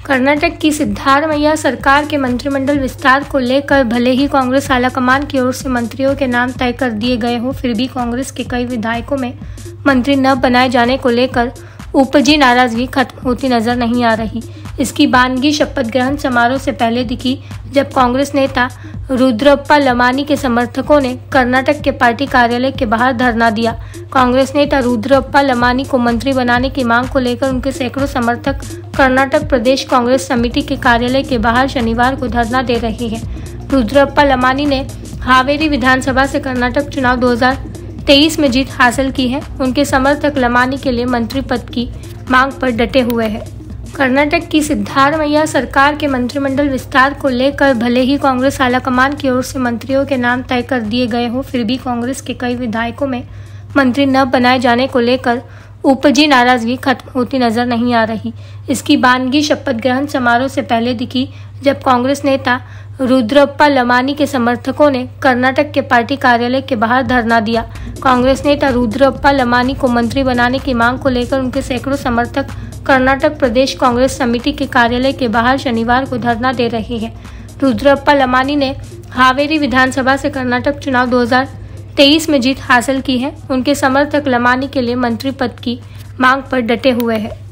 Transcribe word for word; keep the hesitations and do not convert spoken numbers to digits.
कर्नाटक की सिद्धारमैया सरकार के मंत्रिमंडल विस्तार को लेकर भले ही कांग्रेस आलाकमान की ओर से मंत्रियों के नाम तय कर दिए गए हों, फिर भी कांग्रेस के कई विधायकों में मंत्री न बनाए जाने को लेकर उपजी नाराजगी खत्म होती नजर नहीं आ रही। इसकी बानगी शपथ ग्रहण समारोह से पहले दिखी, जब कांग्रेस नेता रुद्रप्पा लमानी के समर्थकों ने कर्नाटक के पार्टी कार्यालय के बाहर धरना दिया। कांग्रेस नेता रुद्रप्पा लमानी को मंत्री बनाने की मांग को लेकर उनके सैकड़ों समर्थक कर्नाटक प्रदेश कांग्रेस समिति के कार्यालय के बाहर शनिवार को धरना दे रहे हैं। रुद्रप्पा लमानी ने हावेरी विधानसभा से कर्नाटक चुनाव दो हज़ार तेईस में जीत हासिल की है। उनके समर्थक लमानी के लिए मंत्री पद की मांग पर डटे हुए हैं। कर्नाटक की सिद्धारमैया सरकार के मंत्रिमंडल विस्तार को लेकर भले ही कांग्रेस आलाकमान की ओर से मंत्रियों के नाम तय कर दिए गए हों, फिर भी कांग्रेस के कई विधायकों में मंत्री न बनाए जाने को लेकर उपजी नाराजगी खत्म होती नजर नहीं आ रही। इसकी बानगी शपथ ग्रहण समारोह से पहले दिखी, जब कांग्रेस नेता रुद्रप्पा लमानी के समर्थकों ने कर्नाटक के पार्टी कार्यालय के बाहर धरना दिया। कांग्रेस नेता रुद्रप्पा लमानी को मंत्री बनाने की मांग को लेकर उनके सैकड़ों समर्थक कर्नाटक प्रदेश कांग्रेस समिति के कार्यालय के बाहर शनिवार को धरना दे रहे हैं। रुद्रप्पा लमानी ने हावेरी विधानसभा से कर्नाटक चुनाव दो हज़ार तेईस में जीत हासिल की है। उनके समर्थक लमानी के लिए मंत्री पद की मांग पर डटे हुए हैं।